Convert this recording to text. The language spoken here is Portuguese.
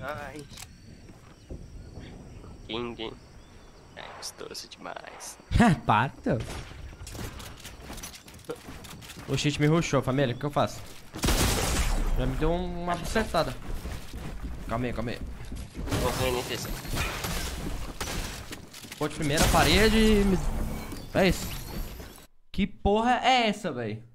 Ai. King. É gostoso demais. Para, então. O cheat me rushou, família. O que eu faço? Já me deu uma bucetada. Calma aí, calma aí. Vou ver NPC. Pô, de primeira parede. É isso. Que porra é essa, velho?